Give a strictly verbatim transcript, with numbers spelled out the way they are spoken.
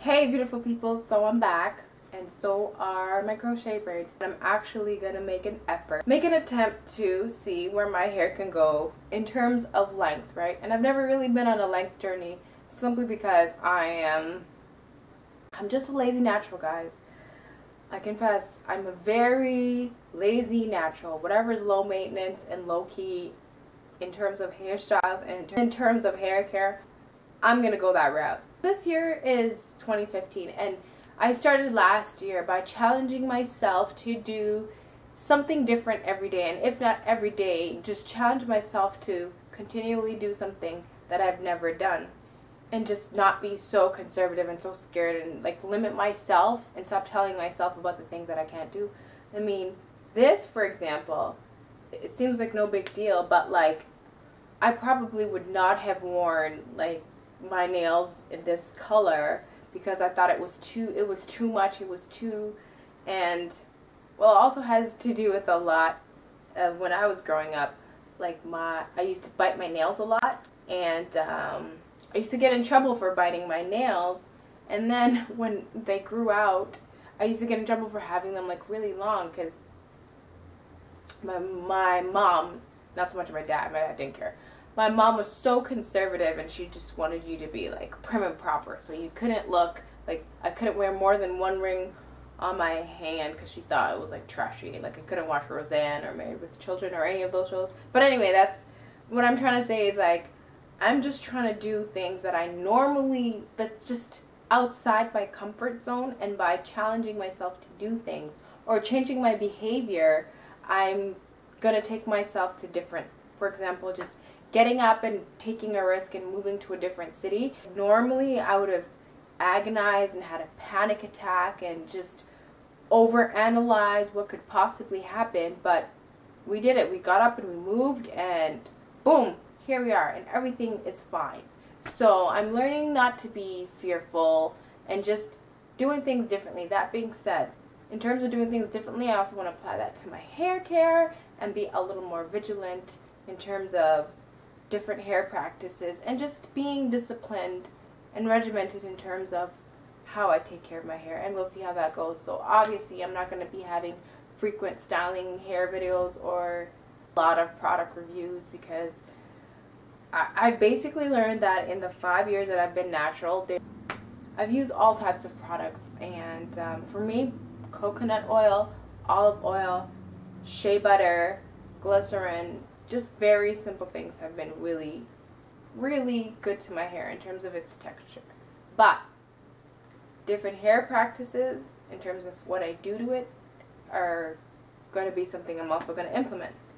Hey beautiful people, so I'm back and so are my crochet braids. I'm actually gonna make an effort, make an attempt to see where my hair can go in terms of length, right? And I've never really been on a length journey simply because I am, I'm just a lazy natural, guys. I confess, I'm a very lazy natural. Whatever is low maintenance and low key in terms of hairstyles and in terms of hair care, I'm gonna go that route. This year is twenty fifteen and I started last year by challenging myself to do something different every day, and if not every day, just challenge myself to continually do something that I've never done and just not be so conservative and so scared and like limit myself and stop telling myself about the things that I can't do. I mean, this for example, it seems like no big deal, but like I probably would not have worn like my nails in this color because I thought it was too it was too much, it was too, and well, it also has to do with a lot of when I was growing up. Like my I used to bite my nails a lot, and um, I used to get in trouble for biting my nails, and then when they grew out I used to get in trouble for having them like really long because my, my mom, not so much my dad, my dad didn't care. My mom was so conservative and she just wanted you to be like prim and proper, so you couldn't look like, I couldn't wear more than one ring on my hand because she thought it was like trashy. Like I couldn't watch Roseanne or Married with Children or any of those shows. But anyway, that's what I'm trying to say is like I'm just trying to do things that I normally, that's just outside my comfort zone, and by challenging myself to do things or changing my behavior, I'm gonna take myself to different, for example, just getting up and taking a risk and moving to a different city. Normally I would have agonized and had a panic attack and just overanalyze what could possibly happen, but we did it. We got up and we moved, and boom, here we are, and everything is fine. So I'm learning not to be fearful and just doing things differently. That being said, in terms of doing things differently, I also want to apply that to my hair care and be a little more vigilant in terms of different hair practices and just being disciplined and regimented in terms of how I take care of my hair, and we'll see how that goes. So obviously I'm not going to be having frequent styling hair videos or a lot of product reviews because I, I basically learned that in the five years that I've been natural, I've used all types of products, and um, for me, coconut oil, olive oil, shea butter, glycerin, just very simple things have been really, really good to my hair in terms of its texture. But different hair practices in terms of what I do to it are going to be something I'm also going to implement.